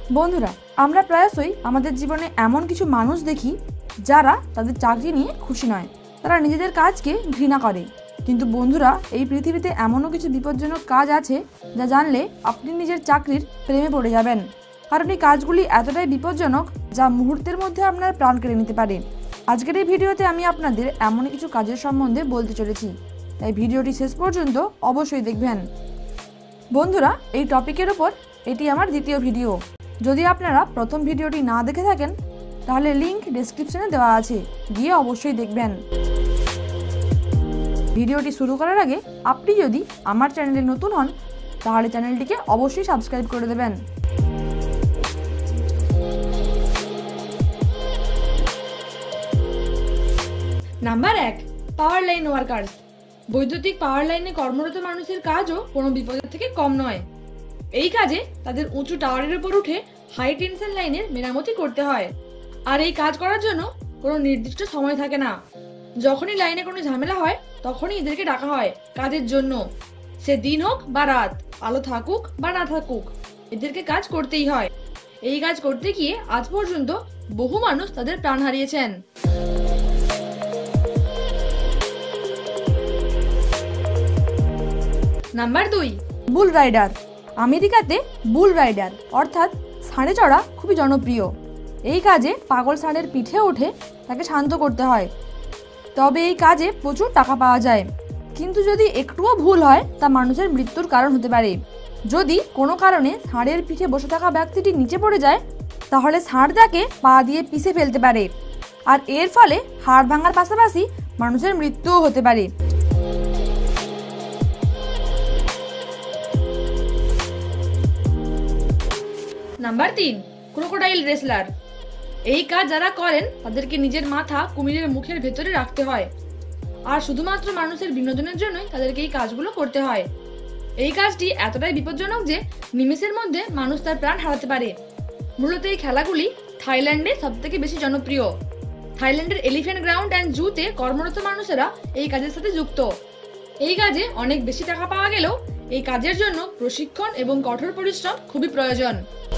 বন্ধুরা, আমরা প্রায়শই আমাদের জীবনে এমন কিছু মানুষ দেখি যারা তাদের চাকরি নিয়ে খুশি নয়। তারা নিজেদের কাজকে ঘৃণা করে। কিন্তু বন্ধুরা, এই পৃথিবীতে এমনও কিছু বিপজ্জনক কাজ আছে যা জানলে আপনি নিজের চাকরির প্রেমে পড়ে যাবেন। কারণ এই কাজগুলি এতটাই বিপজ্জনক যা মুহূর্তের মধ্যে আপনার প্রাণ কেড়ে নিতে পারে। আজকের এই ভিডিওতে আমি আপনাদের এমন কিছু কাজের সম্বন্ধে বলতে চলেছি, তাই ভিডিওটি শেষ পর্যন্ত অবশ্যই দেখবেন। বন্ধুরা, এই টপিকের ওপর এটি আমার দ্বিতীয় ভিডিও। যদি আপনারা প্রথম ভিডিওটি না দেখে থাকেন তাহলে লিংক ডেসক্রিপশনে দেওয়া আছে, গিয়ে অবশ্যই দেখবেন। ভিডিওটি শুরু করার আগে আপনি যদি আমার চ্যানেলে নতুন হন তাহলে চ্যানেলটিকে অবশ্যই সাবস্ক্রাইব করে দেবেন। Number 1, power line workers. বৈদ্যুতিক পাওয়ার লাইনে কর্মরত মানুষের কাজও কোনো বিপদের থেকে কম নয়। এই কাজে তাদের উঁচু টাওয়ারের উপর উঠে হাই টেনশন লাইনের মেরামতি করতে হয়। আর এই কাজ করার জন্য কোনো নির্দিষ্ট সময় থাকে না। যখনই লাইনে কোনো ঝামেলা হয় তখনই এদেরকে ডাকা হয় কাজের জন্য। সে দিন হোক বা রাত, আলো থাকুক বা না থাকুক, এদেরকে কাজ করতেই হয়। এই কাজ করতে গিয়ে আজ পর্যন্ত বহু মানুষ তাদের প্রাণ হারিয়েছেন। Number 2, bull rider. আমেরিকাতে বুল রাইডার অর্থাৎ ষাঁড়ে চড়া খুবই জনপ্রিয়। এই কাজে পাগল ষাঁড়ের পিঠে উঠে তাকে শান্ত করতে হয়। তবে এই কাজে প্রচুর টাকা পাওয়া যায়, কিন্তু যদি একটুও ভুল হয় তা মানুষের মৃত্যুর কারণ হতে পারে। যদি কোনো কারণে ষাঁড়ের পিঠে বসে থাকা ব্যক্তিটি নিচে পড়ে যায় তাহলে ষাঁড় তাকে পা দিয়ে পিষে ফেলতে পারে, আর এর ফলে হাড় ভাঙার পাশাপাশি মানুষের মৃত্যুও হতে পারে। Number 3, crocodile wrestler. এই কাজ যারা করেন তাদেরকে নিজের মাথা কুমিরের মুখের ভেতরে রাখতে হয়, আর শুধুমাত্র মানুষের বিনোদনের জন্যই তাদেরকে এই কাজগুলো করতে হয়। এই কাজটি এতটাই বিপজ্জনক যে নিমেষের মধ্যে মানুষ তার প্রাণ হারাতে পারে। মূলত এই খেলাগুলি থাইল্যান্ডে সবথেকে বেশি জনপ্রিয়। থাইল্যান্ডের এলিফ্যান্ট গ্রাউন্ড অ্যান্ড জুতে কর্মরত মানুষেরা এই কাজের সাথে যুক্ত। এই কাজে অনেক বেশি টাকা পাওয়া গেলেও এই কাজের জন্য প্রশিক্ষণ এবং কঠোর পরিশ্রম খুবই প্রয়োজন।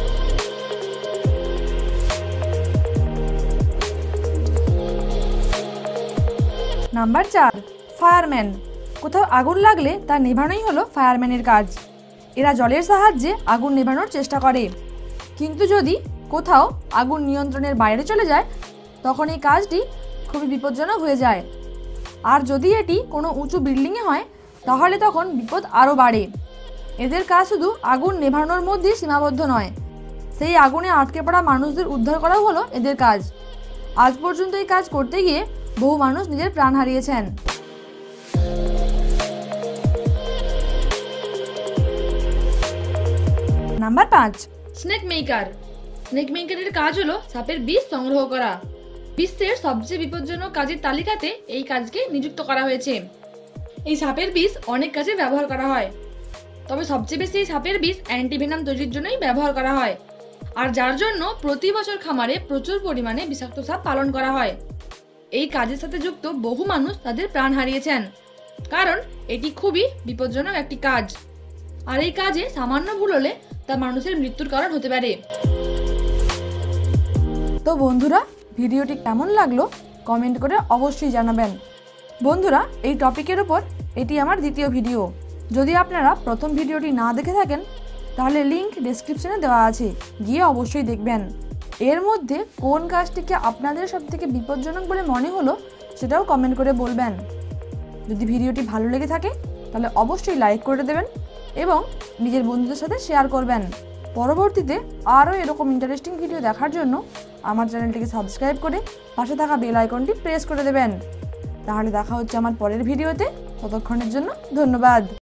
Number 4, fireman. কোথাও আগুন লাগলে তা নেভানোই হলো ফায়ারম্যানের কাজ। এরা জলের সাহায্যে আগুন নেভানোর চেষ্টা করে, কিন্তু যদি কোথাও আগুন নিয়ন্ত্রণের বাইরে চলে যায় তখন এই কাজটি খুবই বিপজ্জনক হয়ে যায়। আর যদি এটি কোনো উঁচু বিল্ডিংয়ে হয় তাহলে তখন বিপদ আরও বাড়ে। এদের কাজ শুধু আগুন নেভানোর মধ্যেই সীমাবদ্ধ নয়, সেই আগুনে আটকে পড়া মানুষদের উদ্ধার করাও হলো এদের কাজ। আজ পর্যন্ত এই কাজ করতে গিয়ে বহু মানুষ নিজের প্রাণ হারিয়েছেন। Number 5, snake maker. স্নেক মেকারের কাজ হলো সাপের বিষ সংগ্রহ করা। বিশ্বের সবচেয়ে বিপজ্জনক কাজের তালিকাতে এই কাজকে নিযুক্ত করা হয়েছে। এই সাপের বিষ অনেক কাজে ব্যবহার করা হয়, তবে সবচেয়ে বেশি এই সাপের বিষ অ্যান্টিভেনাম তৈরির জন্যই ব্যবহার করা হয়, আর যার জন্য প্রতি বছর খামারে প্রচুর পরিমাণে বিষাক্ত সাপ পালন করা হয়। এই কাজের সাথে যুক্ত বহু মানুষ তাদের প্রাণ হারিয়েছেন, কারণ এটি খুবই বিপজ্জনক একটি কাজ। আর এই কাজে সামান্য ভুল হলে তা মানুষের মৃত্যুর কারণ হতে পারে। তো বন্ধুরা, ভিডিওটি কেমন লাগলো কমেন্ট করে অবশ্যই জানাবেন। বন্ধুরা, এই টপিকের ওপর এটি আমার দ্বিতীয় ভিডিও। যদি আপনারা প্রথম ভিডিওটি না দেখে থাকেন তাহলে লিংক ডেসক্রিপশনে দেওয়া আছে, গিয়ে অবশ্যই দেখবেন। এর মধ্যে কোন কাজটিকে আপনাদের সবথেকে বিপজ্জনক বলে মনে হলো সেটাও কমেন্ট করে বলবেন। যদি ভিডিওটি ভালো লেগে থাকে তাহলে অবশ্যই লাইক করে দেবেন এবং নিজের বন্ধুদের সাথে শেয়ার করবেন। পরবর্তীতে আরও এরকম ইন্টারেস্টিং ভিডিও দেখার জন্য আমার চ্যানেলটিকে সাবস্ক্রাইব করে পাশে থাকা বেল আইকনটি প্রেস করে দেবেন। তাহলে দেখা হচ্ছে আমার পরের ভিডিওতে। ততক্ষণের জন্য ধন্যবাদ।